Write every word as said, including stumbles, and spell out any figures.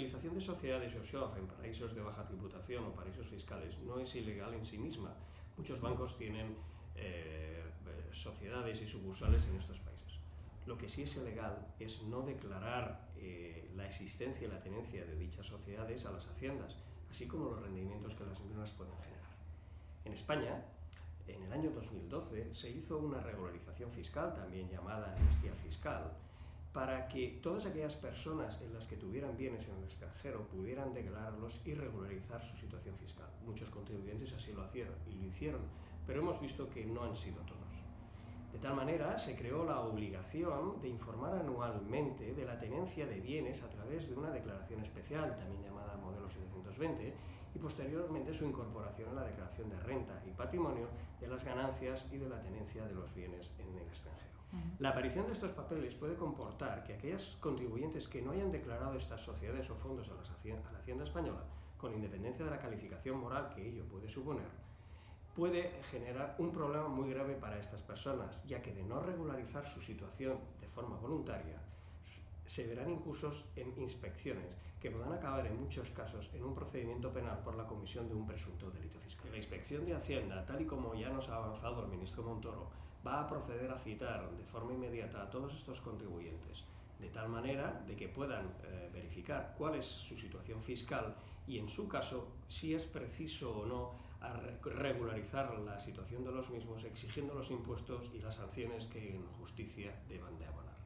domicilización de sociedades offshore en paraísos de baja tributación o paraísos fiscales no es ilegal en sí misma. Muchos bancos tienen eh, sociedades y sucursales en estos países. Lo que sí es ilegal es no declarar eh, la existencia y la tenencia de dichas sociedades a las haciendas, así como los rendimientos que las mismas pueden generar. En España, en el año dos mil doce, se hizo una regularización fiscal, también llamada amnistía fiscal, para que todas aquellas personas en las que tuvieran bienes en el extranjero pudieran declararlos y regularizar su situación fiscal. Muchos contribuyentes así lo hicieron, y lo hicieron, pero hemos visto que no han sido todos. De tal manera, se creó la obligación de informar anualmente de la tenencia de bienes a través de una declaración especial, también llamada Modelo setecientos veinte, y posteriormente su incorporación a la declaración de renta y patrimonio de las ganancias y de la tenencia de los bienes en el extranjero. Uh-huh. La aparición de estos papeles puede comportar que aquellos contribuyentes que no hayan declarado estas sociedades o fondos a, las hacienda, a la Hacienda española, con independencia de la calificación moral que ello puede suponer, puede generar un problema muy grave para estas personas, ya que de no regularizar su situación de forma voluntaria, se verán incursos en inspecciones que podrán acabar en muchos casos en un procedimiento penal por la comisión de un presunto delito fiscal. La Inspección de Hacienda, tal y como ya nos ha avanzado el ministro Montoro, va a proceder a citar de forma inmediata a todos estos contribuyentes, de tal manera de que puedan eh, verificar cuál es su situación fiscal y, en su caso, si es preciso o no a regularizar la situación de los mismos, exigiendo los impuestos y las sanciones que en justicia deban de abonar.